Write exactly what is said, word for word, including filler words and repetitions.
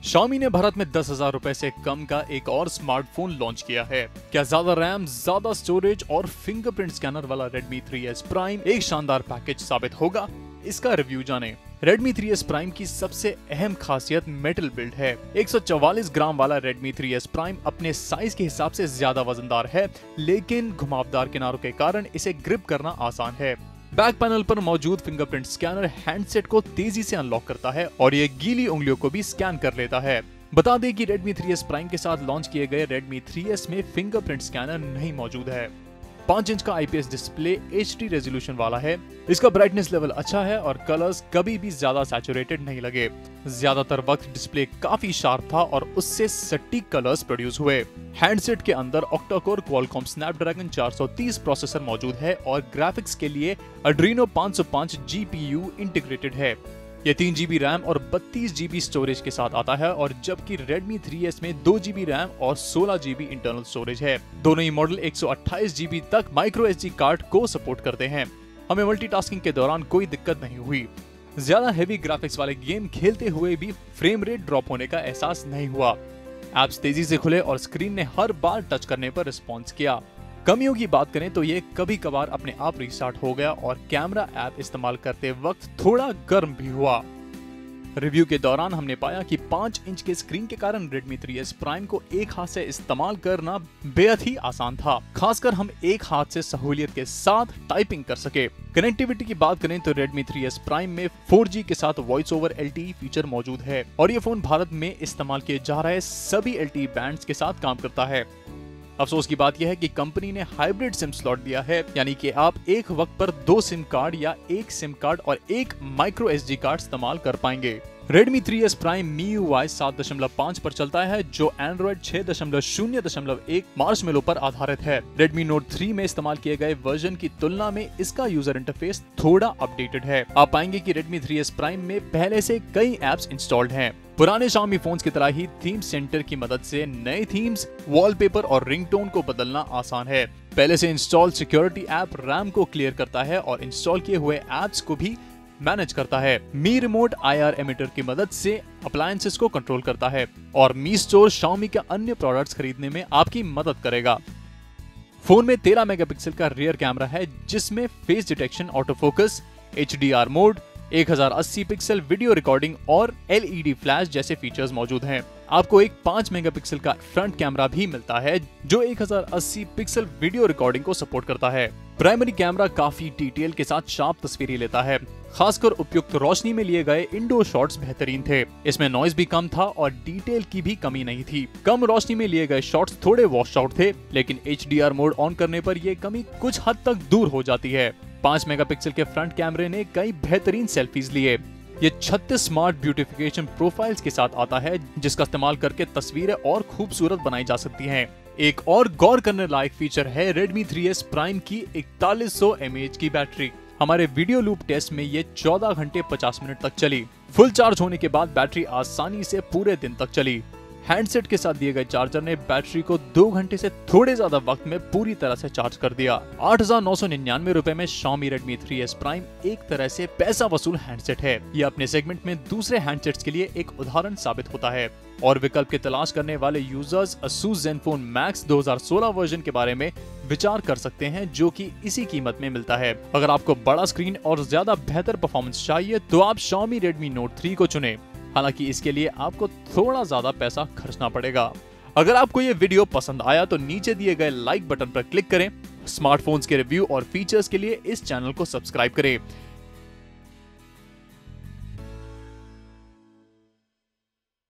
Xiaomi ने भारत में दस हजार रुपए से कम का एक और स्मार्टफोन लॉन्च किया है। क्या ज्यादा रैम, ज्यादा स्टोरेज और फिंगरप्रिंट स्कैनर वाला Redmi थ्री एस Prime एक शानदार पैकेज साबित होगा? इसका रिव्यू जानें। Redmi थ्री एस Prime की सबसे अहम खासियत मेटल बिल्ड है। एक सौ चौवालीस ग्राम वाला Redmi थ्री एस Prime अपने साइज के हिसाब से ज्यादा वजनदार है, लेकिन घुमावदार किनारों के कारण इसे ग्रिप करना आसान है। बैक पैनल पर मौजूद फिंगरप्रिंट स्कैनर हैंडसेट को तेजी से अनलॉक करता है और ये गीली उंगलियों को भी स्कैन कर लेता है। बता दें कि Redmi थ्री एस Prime के साथ लॉन्च किए गए Redmi थ्री एस में फिंगरप्रिंट स्कैनर नहीं मौजूद है। पाँच इंच का IPS display H D resolution वाला है। इसका ब्राइटनेस लेवल अच्छा है और कलर्स कभी भी ज्यादा सैचुरेटेड नहीं लगे। ज्यादातर वक्त डिस्प्ले काफी शार्प था और उससे सटीक कलर्स प्रोड्यूस हुए। हैंडसेट के अंदर ऑक्टा-कोर क्वालकॉम स्नैपड्रैगन चार सौ तीस प्रोसेसर मौजूद है और ग्राफिक्स के लिए एड्रीनो पाँच सौ पाँच जीपीयू इंटीग्रेटेड है। ये तीन जीबी रैम और बत्तीस जीबी स्टोरेज के साथ आता है, और जबकि Redmi थ्री एस में दो जीबी रैम और सोलह जीबी इंटरनल स्टोरेज है। दोनों ही मॉडल एक सौ अट्ठाईस जीबी तक माइक्रो एसडी कार्ड को सपोर्ट करते हैं। हमें मल्टीटास्किंग के दौरान कोई दिक्कत नहीं हुई। ज्यादा हेवी ग्राफिक्स वाले गेम खेलते हुए भी फ्रेम रेट ड्रॉप होने का एहसास नहीं हुआ। एप्स तेजी से खुले और स्क्रीन ने हर बार टच करने पर रिस्पॉन्स किया। कमियों की बात करें तो ये कभी कभार अपने आप रिस्टार्ट हो गया और कैमरा ऐप इस्तेमाल करते वक्त थोड़ा गर्म भी हुआ। रिव्यू के दौरान हमने पाया कि पाँच इंच के स्क्रीन के कारण Redmi थ्री एस Prime को एक हाथ से इस्तेमाल करना बेहद ही आसान था, खासकर हम एक हाथ से सहूलियत के साथ टाइपिंग कर सके। कनेक्टिविटी की बात करें तो Redmi थ्री एस Prime में फोर जी के साथ voice over L T E feature मौजूद है और ये फोन भारत में इस्तेमाल किए जा रहे सभी एल टी ई बैंड्स के साथ काम करता है। अफसोस की बात यह है कि कंपनी ने हाइब्रिड सिम स्लॉट दिया है, यानी कि आप एक वक्त पर दो सिम कार्ड या एक सिम कार्ड और एक माइक्रो एसडी कार्ड इस्तेमाल कर पाएंगे। Redmi three S Prime M I U I सात दशमलव पाँच पर चलता है, जो Android छह दशमलव शून्य दशमलव एक मार्शमेलो पर आधारित है। Redmi Note थ्री में इस्तेमाल किए गए वर्जन की तुलना में इसका यूजर इंटरफेस थोड़ा अपडेटेड है। आप पाएंगे कि Redmi थ्री एस Prime में पहले से कई एप्स इंस्टॉल्ड हैं। पुराने Xiaomi फोन्स की तरह ही थीम सेंटर की मदद से नए थीम्स, वॉलपेपर और रिंगटोन को बदलना आसान है। पहले से इंस्टॉल सिक्योरिटी ऐप रैम को क्लियर करता है और इंस्टॉल किए हुए एप्स को भी मैनेज करता है। Mi remote I R emitter की मदद से अप्लायंसेस को कंट्रोल करता है और Mi स्टोर Xiaomi के अन्य प्रोडक्ट्स खरीदने में आपकी मदद करेगा। फोन में तेरह मेगापिक्सल का रियर कैमरा है, जिसमें face detection, auto focus, H D R mode, एक हजार अस्सी पिक्सल वीडियो रिकॉर्डिंग और एल ई डी फ्लैश जैसे फीचर्स मौजूद हैं। आपको एक पाँच मेगापिक्सल का फ्रंट कैमरा भी मिलता है, जो एक हजार अस्सी पिक्सल वीडियो रिकॉर्डिंग को सपोर्ट करता है। प्राइमरी कैमरा काफी डिटेल के साथ शार्प तस्वीरें लेता है। खासकर उपयुक्त रोशनी में लिए गए इंडोर शॉट्स बेहतरीन थे। इसमें नॉइज भी कम था और डिटेल की भी कमी नहीं थी। कम रोशनी में लिए गए शॉट्स थोड़े वॉश आउट थे, लेकिन H D R mode on करने पर यह कमी कुछ हद तक दूर हो जाती है। पाँच मेगापिक्सल के फ्रंट कैमरे ने कई बेहतरीन सेल्फीज लिए। ये छत्तीस स्मार्ट ब्यूटिफिकेशन प्रोफाइल्स के साथ आता है, जिसका इस्तेमाल करके तस्वीरें और खूबसूरत बनाई जा सकती हैं। एक और गौर करने लायक फीचर है Redmi थ्री एस Prime की इकतालीस सौ एम ए एच की बैटरी। हमारे वीडियो लूप टेस्ट में ये चौदह घंटे पचास मिनट तक चली। फुल चार्ज होने के बाद बैटरी आसानी से पूरे दिन तक चली। हैंडसेट के साथ दिए गए चार्जर ने बैटरी को दो घंटे से थोड़े ज्यादा वक्त में पूरी तरह से चार्ज कर दिया। आठ हजार नौ सौ निन्यानवे रुपए में Xiaomi Redmi three S Prime एक तरह से पैसा वसूल हैंडसेट है। ये अपने सेगमेंट में दूसरे हैंडसेट्स के लिए एक उदाहरण साबित होता है और विकल्प की तलाश करने वाले यूजर्स Asus Zenfone Max दो हजार सोलह वर्जन के बारे में विचार कर सकते हैं, जो कि इसी कीमत में मिलता है। अगर आपको बड़ा स्क्रीन और ज्यादा बेहतर परफॉर्मेंस चाहिए तो आप Xiaomi Redmi Note थ्री को चुनें। हालांकि इसके लिए आपको थोड़ा ज्यादा पैसा खर्चना पड़ेगा। अगर आपको ये वीडियो पसंद आया तो नीचे दिए गए लाइक बटन पर क्लिक करें। स्मार्टफोन्स के रिव्यू और फीचर्स के लिए इस चैनल को सब्सक्राइब करें।